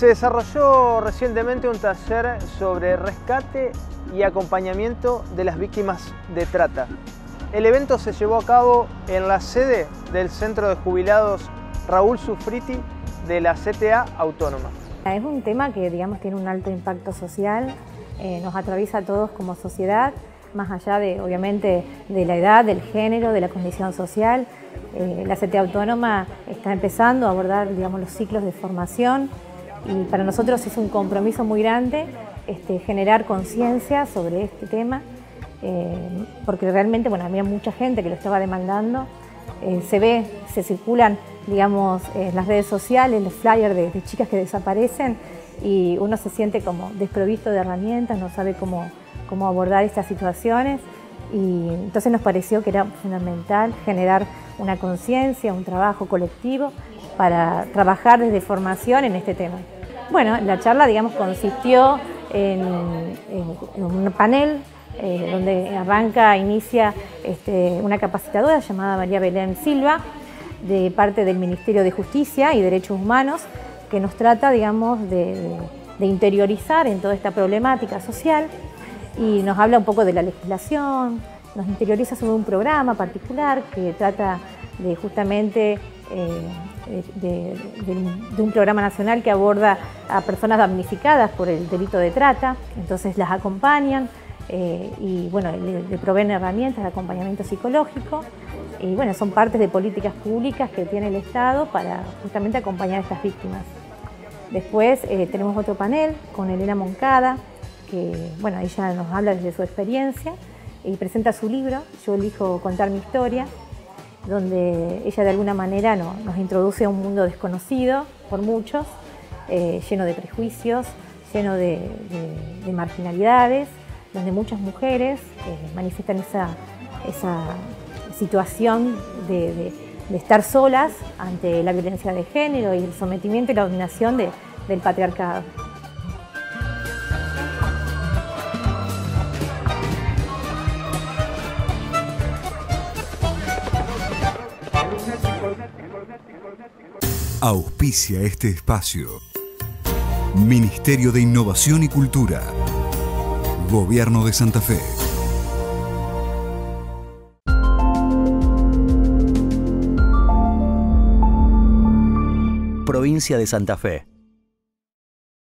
Se desarrolló recientemente un taller sobre rescate y acompañamiento de las víctimas de trata. El evento se llevó a cabo en la sede del Centro de Jubilados Raúl Sufriti de la CTA Autónoma. Es un tema que, digamos, tiene un alto impacto social, nos atraviesa a todos como sociedad, más allá de, obviamente, de la edad, del género, de la condición social. La CTA Autónoma está empezando a abordar, digamos, los ciclos de formación y para nosotros es un compromiso muy grande generar conciencia sobre este tema, porque realmente, bueno, había mucha gente que lo estaba demandando. Se circulan, digamos, en las redes sociales los flyers de chicas que desaparecen y uno se siente como desprovisto de herramientas, no sabe cómo abordar estas situaciones, y entonces nos pareció que era fundamental generar una conciencia, un trabajo colectivo para trabajar desde formación en este tema. Bueno, la charla, digamos, consistió en un panel donde inicia una capacitadora llamada María Belén Silva, de parte del Ministerio de Justicia y Derechos Humanos, que nos trata, digamos, de interiorizar en toda esta problemática social y nos habla un poco de la legislación, nos interioriza sobre un programa particular que trata de justamente de un programa nacional que aborda a personas damnificadas por el delito de trata, entonces las acompañan y bueno, le proveen herramientas de acompañamiento psicológico y bueno, son partes de políticas públicas que tiene el Estado para justamente acompañar a estas víctimas. Después tenemos otro panel con Elena Moncada, que bueno, ella nos habla desde su experiencia y presenta su libro, Yo elijo contar mi historia, donde ella de alguna manera nos introduce a un mundo desconocido por muchos, lleno de prejuicios, lleno de marginalidades, donde muchas mujeres manifiestan esa situación de estar solas ante la violencia de género y el sometimiento y la dominación del patriarcado. Auspicia este espacio. Ministerio de Innovación y Cultura. Gobierno de Santa Fe. Provincia de Santa Fe.